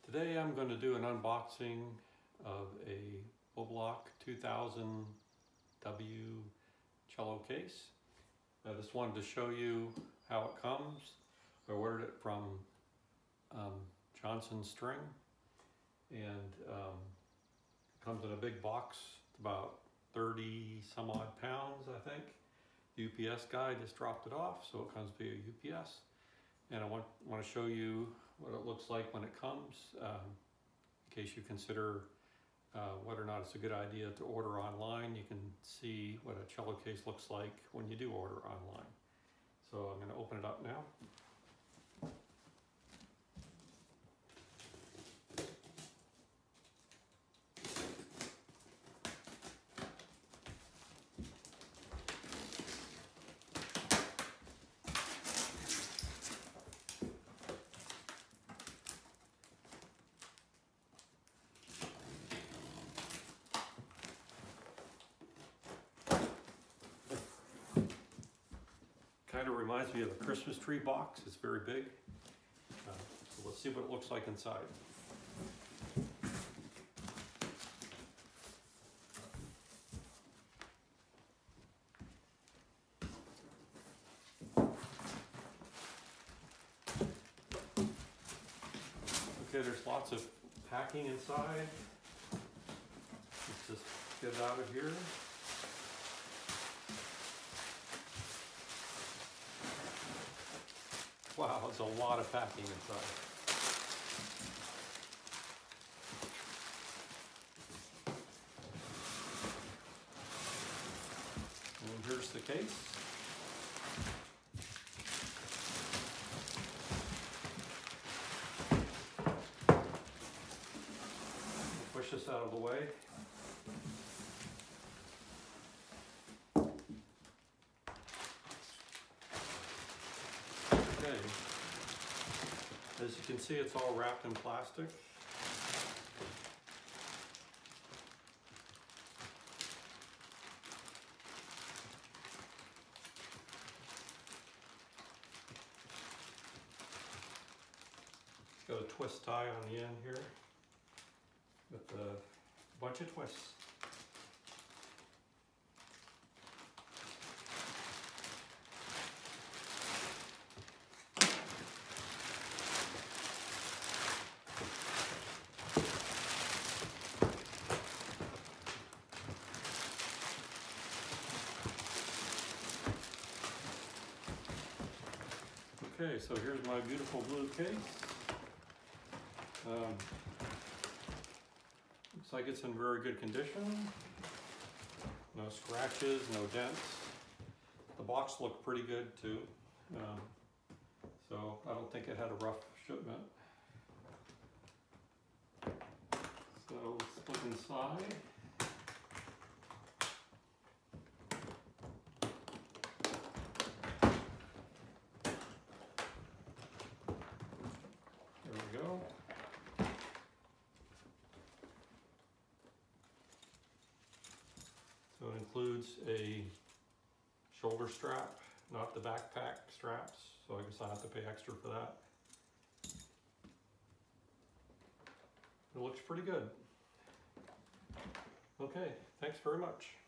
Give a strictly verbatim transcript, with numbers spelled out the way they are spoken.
Today I'm going to do an unboxing of a Bobelock two thousand W cello case. I just wanted to show you how it comes. I ordered it from um, Johnson String, and um, it comes in a big box. It's about thirty some odd pounds, I think. The U P S guy just dropped it off, so it comes via U P S. And I want, want to show you what it looks like when it comes, um, in case you consider uh, whether or not it's a good idea to order online. You can see what a cello case looks like when you do order online. So I'm going to open it up now. Kind of reminds me of a Christmas tree box. It's very big. Uh, so let's see what it looks like inside. Okay, there's lots of packing inside. Let's just get it out of here. Wow, there's a lot of packing inside. And here's the case. Push this out of the way. Okay. As you can see, it's all wrapped in plastic. It's got a twist tie on the end here with a bunch of twists. Okay, so here's my beautiful blue case. Um, looks like it's in very good condition. No scratches, no dents. The box looked pretty good too. Um, so I don't think it had a rough shipment. So let's look inside. Go. So it includes a shoulder strap, not the backpack straps, so I guess I have to pay extra for that. It looks pretty good. Okay, thanks very much.